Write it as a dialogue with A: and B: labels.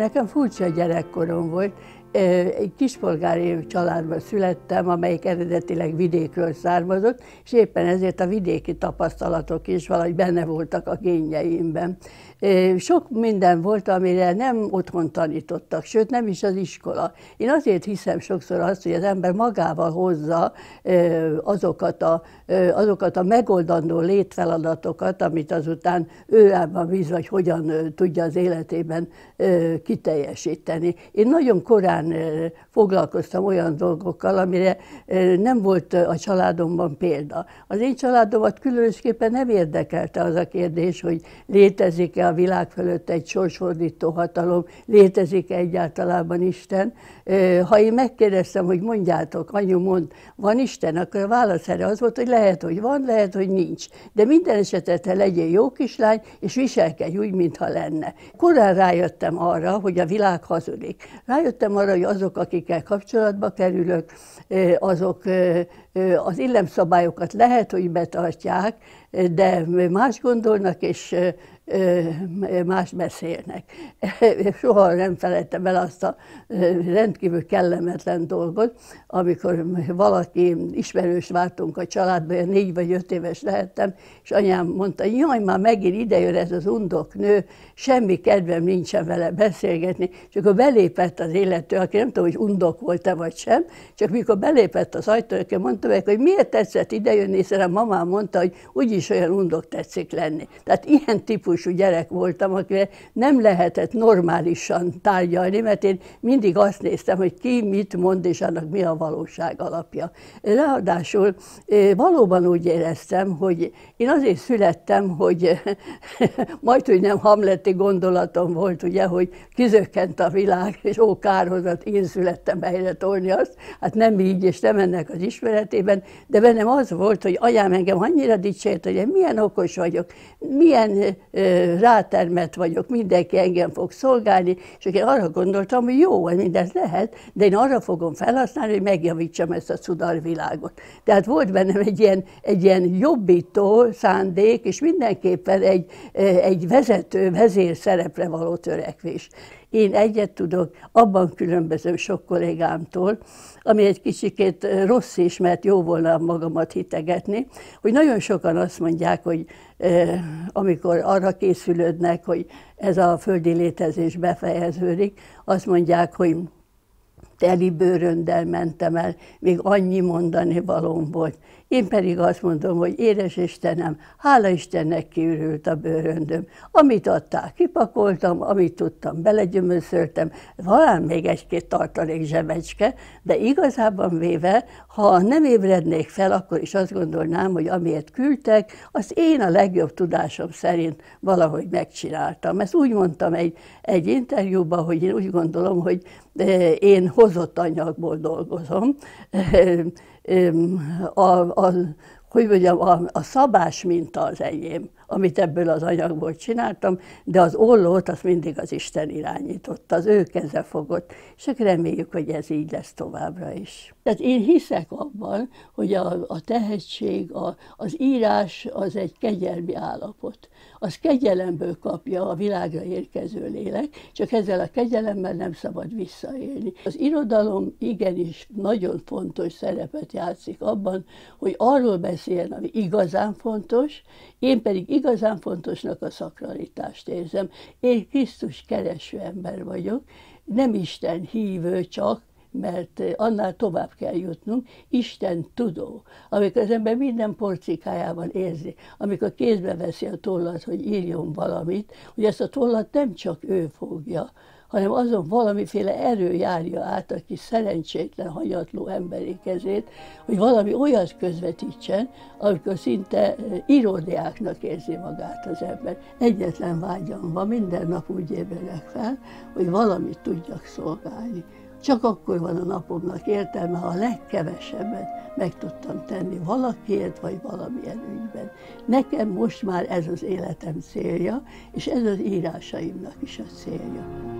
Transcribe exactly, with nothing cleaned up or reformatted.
A: Nekem furcsa gyerekkorom volt. Egy kispolgári családban születtem, amelyik eredetileg vidékről származott, és éppen ezért a vidéki tapasztalatok is valahogy benne voltak a génjeimben. Sok minden volt, amire nem otthon tanítottak, sőt nem is az iskola. Én azért hiszem sokszor azt, hogy az ember magával hozza azokat a, azokat a megoldandó létfeladatokat, amit azután ő abban bíz, hogy hogyan tudja az életében kiteljesíteni. Én nagyon korán foglalkoztam olyan dolgokkal, amire nem volt a családomban példa. Az én családomat különösképpen nem érdekelte az a kérdés, hogy létezik-e a világ fölött egy sorsfordító hatalom, létezik-e egyáltalában Isten. Ha én megkérdeztem, hogy mondjátok, anyu mond, van Isten, akkor a válasz erre az volt, hogy lehet, hogy van, lehet, hogy nincs. De minden esetre legyél jó kislány, és viselkedj úgy, mintha lenne. Korán rájöttem arra, hogy a világ hazudik. Rájöttem arra, hogy azok, akikkel kapcsolatba kerülök, azok az illemszabályokat lehet, hogy betartják, de más gondolnak, és más beszélnek. Soha nem felejtem el azt a rendkívül kellemetlen dolgot, amikor valaki ismerős vártunk a családban, olyan négy vagy öt éves lehettem, és anyám mondta, jaj, már megint idejön ez az undok nő, semmi kedvem nincsen vele beszélgetni, és akkor belépett az illető, aki nem tudom, hogy undok volt-e vagy sem, csak mikor belépett az ajtón, akkor mondta meg, hogy miért tetszett idejönni, hiszen a mamám mondta, hogy úgyis olyan undok tetszik lenni. Tehát ilyen típusú gyerek voltam, akivel nem lehetett normálisan tárgyalni, mert én mindig azt néztem, hogy ki mit mond, és annak mi a valóság alapja. Ráadásul valóban úgy éreztem, hogy én azért születtem, hogy majd, hogy nem hamleti gondolatom volt, ugye, hogy kizökkent a világ, és ó, kárhozat, én születtem helyre tolni azt, hát nem így, és nem ennek az ismeretében, de bennem az volt, hogy anyám engem annyira dicsért, hogy én milyen okos vagyok, milyen rátermett vagyok, mindenki engem fog szolgálni, és én arra gondoltam, hogy jó, mindez lehet, de én arra fogom felhasználni, hogy megjavítsam ezt a cudar világot. Tehát volt bennem egy ilyen, egy ilyen jobbító szándék, és mindenképpen egy, egy vezető, vezér szerepre való törekvés. Én egyet tudok, abban különbözöm sok kollégámtól, ami egy kicsikét rossz is, mert jó volna magamat hitegetni, hogy nagyon sokan azt mondják, hogy eh, amikor arra készülődnek, hogy ez a földi létezés befejeződik, azt mondják, hogy teli bőröndel mentem el, még annyi mondani valóm volt. Én pedig azt mondom, hogy édes Istenem, hála Istennek kiürült a bőröndöm. Amit adták, kipakoltam, amit tudtam, belegyömöszöltem, talán még egy-két tartalék zsebecske, de igazában véve, ha nem ébrednék fel, akkor is azt gondolnám, hogy amiért küldtek, azt én a legjobb tudásom szerint valahogy megcsináltam. Ezt úgy mondtam egy, egy interjúban, hogy én úgy gondolom, hogy én hozott anyagból dolgozom. A, a, hogy mondjam, a, a szabás minta az enyém, amit ebből az anyagból csináltam, de az ollót azt mindig az Isten irányította, az ő keze fogott, és csak reméljük, hogy ez így lesz továbbra is. Tehát én hiszek abban, hogy a, a tehetség, a, az írás az egy kegyelmi állapot. Az kegyelemből kapja a világra érkező lélek, csak ezzel a kegyelemmel nem szabad visszaélni. Az irodalom igenis nagyon fontos szerepet játszik abban, hogy arról beszéljen, ami igazán fontos, én pedig igazán fontosnak a szakralitást érzem. Én Krisztus kereső ember vagyok, nem Isten hívő csak, mert annál tovább kell jutnunk, Isten tudó, amikor az ember minden porcikájában érzi, amikor kézbe veszi a tollat, hogy írjon valamit, hogy ezt a tollat nem csak ő fogja, hanem azon valamiféle erő járja át a kis szerencsétlen, hanyatló emberi kezét, hogy valami olyat közvetítsen, amikor szinte íródiáknak érzi magát az ember. Egyetlen vágyam van, minden nap úgy ébredek fel, hogy valamit tudjak szolgálni. Csak akkor van a napomnak értelme, ha a legkevesebbet meg tudtam tenni valakiért, vagy valamilyen ügyben. Nekem most már ez az életem célja, és ez az írásaimnak is a célja.